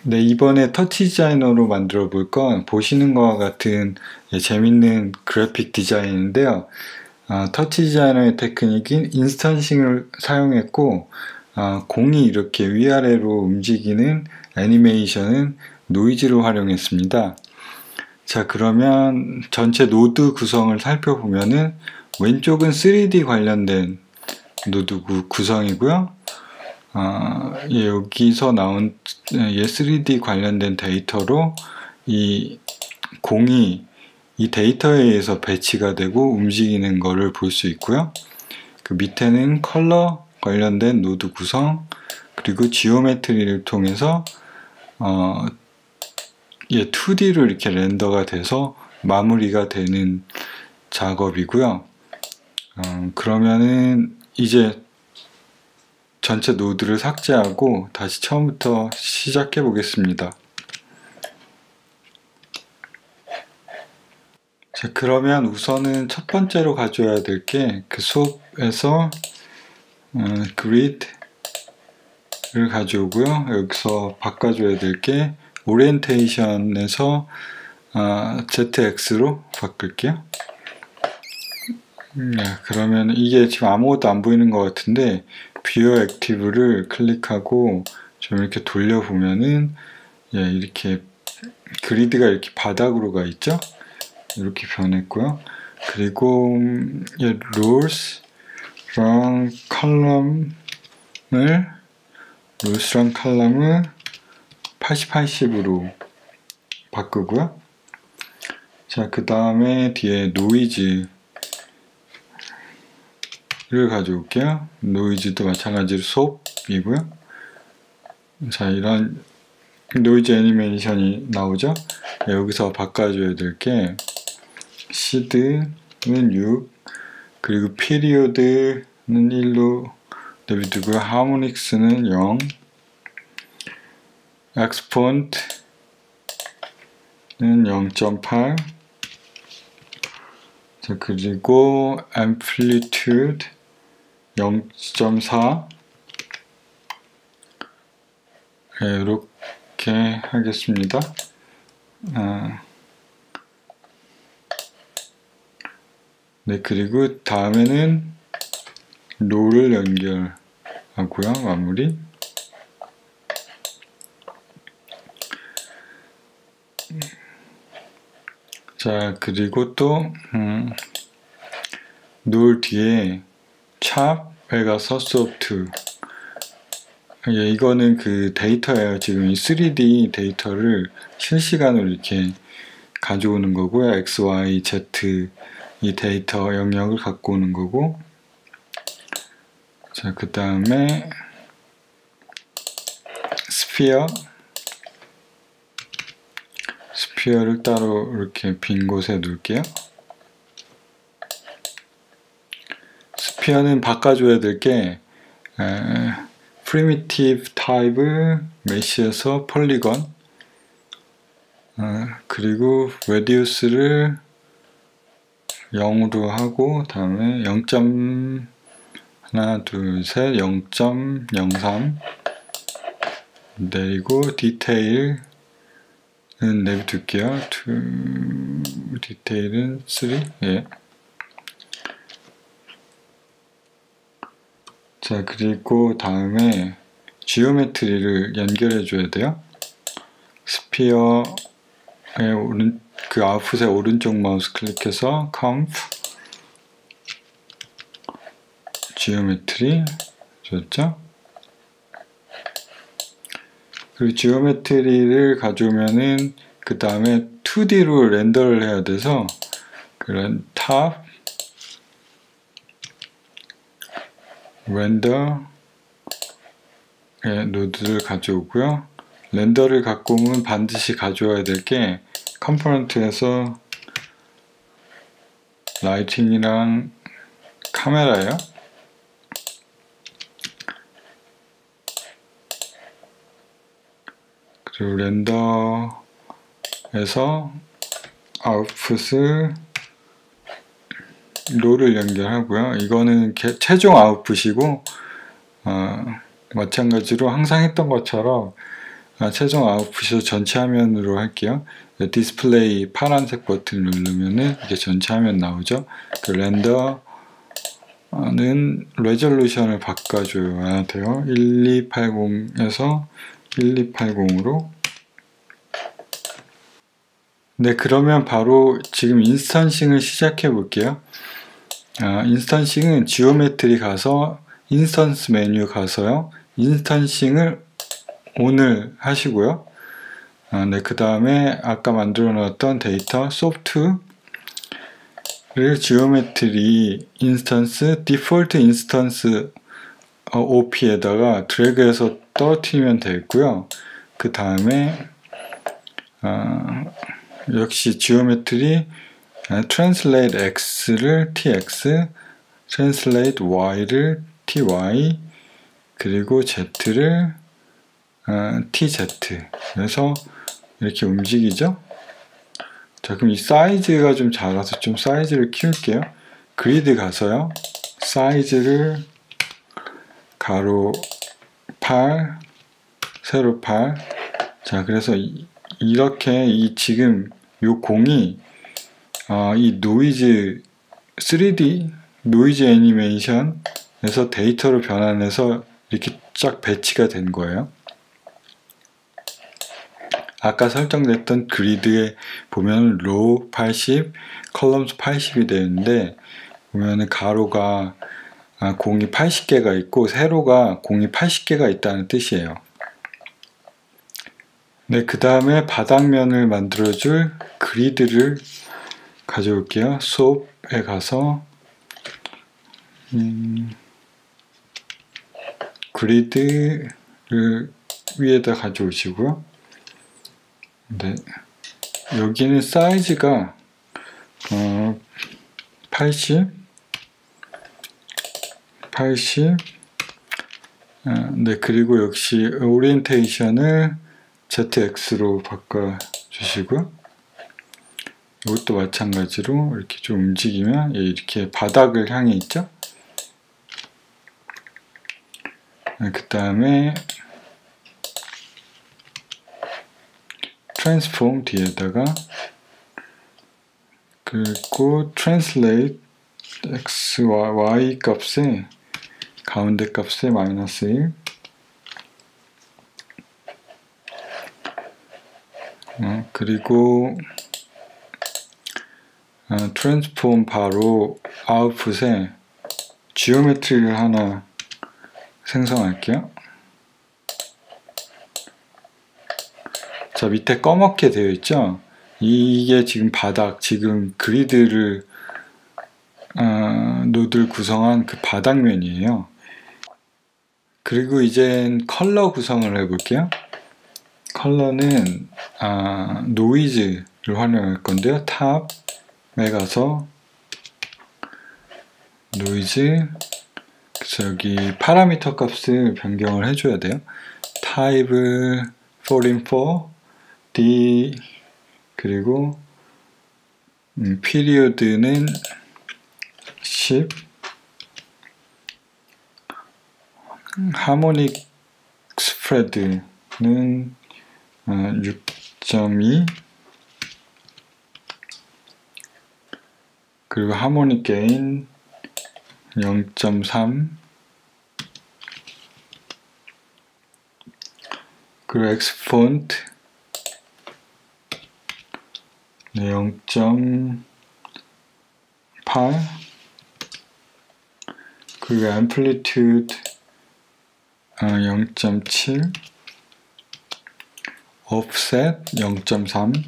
네, 이번에 터치 디자이너로 만들어 볼 건 보시는 것과 같은 재밌는 그래픽 디자인인데요. 터치 디자이너의 테크닉인 인스턴싱을 사용했고, 공이 이렇게 위아래로 움직이는 애니메이션은 노이즈를 활용했습니다. 자, 그러면 전체 노드 구성을 살펴보면은 왼쪽은 3D 관련된 노드 구성이고요. 여기서 나온 3D 관련된 데이터로 이 공이 이 데이터에 의해서 배치가 되고 움직이는 것을 볼 수 있고요. 그 밑에는 컬러 관련된 노드 구성, 그리고 지오메트리를 통해서 2D로 이렇게 렌더가 돼서 마무리가 되는 작업이고요. 그러면은 이제 전체 노드를 삭제하고 다시 처음부터 시작해 보겠습니다. 자, 그러면 우선은 첫 번째로 가져야 될 게 그 수업에서 그리드를 가져오고요. 여기서 바꿔줘야 될 게 오리엔테이션에서 ZX로 바꿀게요. 그러면 이게 지금 아무것도 안 보이는 것 같은데 뷰어 액티브를 클릭하고 좀 이렇게 돌려보면은 이렇게 그리드가 이렇게 바닥으로 가 있죠? 이렇게 변했고요. 그리고 롤스랑 컬럼을 80-80으로 바꾸고요. 자, 그 다음에 뒤에 노이즈를 가져올게요. 노이즈도 마찬가지로 수업이고요. 자, 이런 노이즈 애니메이션이 나오죠? 여기서 바꿔줘야 될 게 시드는 6, 그리고 피리오드는 1로 내비두고요. 하모닉스는 0, 엑스폰트는 0.8, 자, 그리고 amplitude 0.4, 이렇게 하겠습니다. 네, 그리고 다음에는 롤을 연결하고요. 마무리. 자, 그리고 또 롤 뒤에 chop에 가서 soft. 이거는 그 데이터예요. 지금 이 3D 데이터를 실시간으로 이렇게 가져오는 거고요. X, Y, Z 이 데이터 영역을 갖고 오는 거고, 자, 그 다음에 스피어를 따로 이렇게 빈 곳에 놓을게요. 스피어는 바꿔줘야 될 게 primitive type mesh에서 폴리건, 그리고 reduce를 0으로 하고 다음에 0.03 내리고 디테일은 내비둘게요. 디테일은 3. 자, 그리고 다음에 지오메트리를 연결해 줘야 돼요. 스피어의 그 아웃풋의 오른쪽 마우스 클릭해서 conf 지오메트리 줬죠? 그리고 지오메트리를 가져오면은 그 다음에 2D로 렌더를 해야 돼서 그런 탑 렌더의 노드를 가져오고요. 렌더를 갖고 오면 반드시 가져와야 될 게 컴포넌트에서 라이팅이랑 카메라예요. 그리고 렌더에서 아웃풋을 롤을 연결하고요. 이거는 최종 아웃풋이고 마찬가지로 항상 했던 것처럼 최종 아웃풋을 전체 화면으로 할게요. 디스플레이 파란색 버튼 누르면은 이게 전체 화면 나오죠. 그 렌더는 레졸루션을 바꿔줘야 돼요. 1280에서 1280으로. 네, 그러면 바로 지금 인스턴싱을 시작해 볼게요. 인스턴싱은 지오메트리 가서 인스턴스 메뉴 가서요. 인스턴싱을 ON을 하시고요. 네, 그 다음에 아까 만들어 놨던 데이터 소프트를 지오메트리 인스턴스 디폴트 인스턴스 OP에다가 드래그해서 떨어뜨리면 되고요. 그 다음에 역시 지오메트리 translate x를 tx, translate y를 ty, 그리고 z를 tz. 그래서 이렇게 움직이죠. 자, 그럼 이 사이즈가 좀 작아서 좀 사이즈를 키울게요. 그리드 가서요. 사이즈를 가로 8, 세로 8. 자, 그래서 이렇게 지금 요 공이 이 노이즈 3D 노이즈 애니메이션에서 데이터로 변환해서 이렇게 쫙 배치가 된 거예요. 아까 설정됐던 그리드에 보면 로우 80, 컬럼수 80이 되는데 보면은 가로가 공이 80개가 있고 세로가 공이 80개가 있다는 뜻이에요. 네, 그 다음에 바닥면을 만들어줄 그리드를 가져올게요. 수업에 가서 그리드를 위에다 가져오시고요. 네, 여기는 사이즈가 80, 네, 그리고 역시 오리엔테이션을 ZX로 바꿔주시고요. 이것도 마찬가지로 이렇게 좀 움직이면 이렇게 바닥을 향해 있죠. 그 다음에 transform 뒤에다가 그리고 translate x, y 값에 가운데 값에 마이너스 1, 그리고 트랜스폼 바로 아웃풋에 지오메트리를 하나 생성할게요. 자, 밑에 검게 되어 있죠? 이게 지금 바닥, 지금 그리드를 노드를 구성한 그 바닥면이에요. 그리고 이젠 컬러 구성을 해볼게요. 컬러는 노이즈를 활용할 건데요. 탑에 가서 노이즈, 그래서 여기 파라미터 값을 변경을 해줘야 돼요. 타입을 4in4, D, 그리고 피리어드는 10, 하모닉 스프레드는 6.2, 그리고 하모닉 게인 0.3, 그리고 엑스폰트 0.8, 그리고 앰플리튜드 0.7, offset 0.3,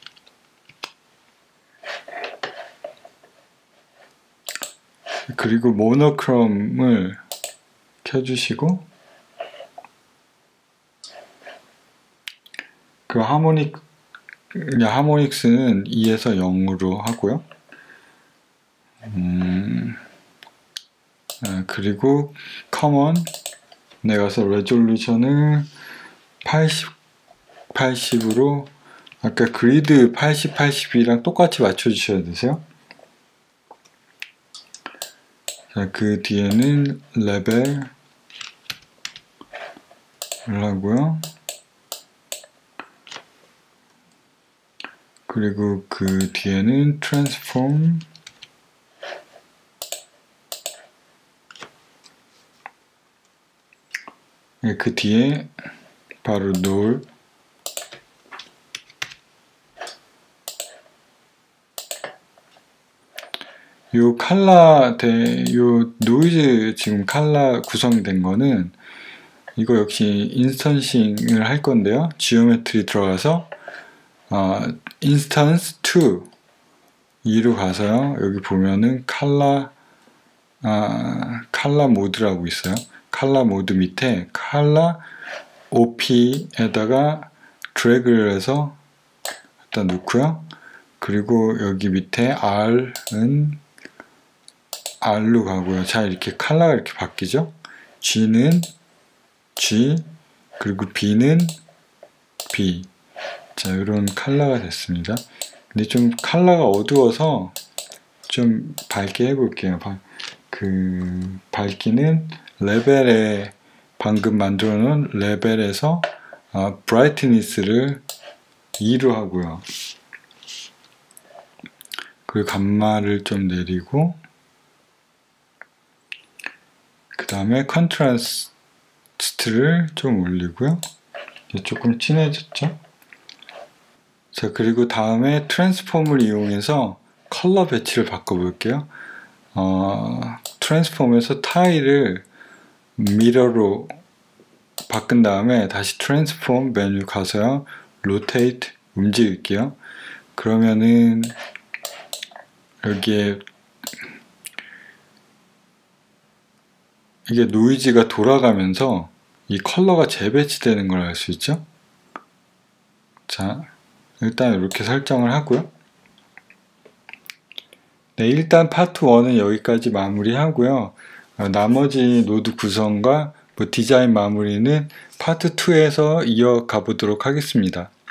그리고 모노크롬을 켜주시고, 그 하모닉스는 2에서 0으로 하고요. 그리고 커먼에 가서 레졸루션을 80으로 아까 그리드 80이랑 똑같이 맞춰주셔야 되세요. 자, 그 뒤에는 레벨을 하고요. 그리고 그 뒤에는 transform, 그 뒤에 바로 null, 요 노이즈 지금 컬러 구성된 거는 이거 역시 인스턴싱을 할 건데요. 지오메트리 들어가서 instance 2로 가서요. 여기 보면은 컬러 모드라고 있어요. 컬러 모드 밑에 컬러 OP에다가 드래그를 해서 일단 놓고요. 그리고 여기 밑에 R은 R로 가고요. 자, 이렇게 컬러가 이렇게 바뀌죠? G는 G, 그리고 B는 B. 자, 이런 컬러가 됐습니다. 근데 좀 컬러가 어두워서 좀 밝게 해볼게요. 밝기는 레벨에 방금 만들어 놓은 레벨에서 브라이트니스를 2로 하고요. 그리고 감마를 좀 내리고, 그 다음에 컨트라스트를 좀 올리고요. 이제 조금 진해졌죠? 자, 그리고 다음에 트랜스폼을 이용해서 컬러 배치를 바꿔볼게요. 트랜스폼에서 타일을 미러로 바꾼 다음에 다시 트랜스폼 메뉴 가서요. 로테이트 움직일게요. 그러면은 여기에 이게 노이즈가 돌아가면서 이 컬러가 재배치되는 걸 알 수 있죠? 자, 일단 이렇게 설정을 하고요. 네, 일단 파트 1은 여기까지 마무리하고요. 나머지 노드 구성과 디자인 마무리는 파트 2에서 이어가 보도록 하겠습니다.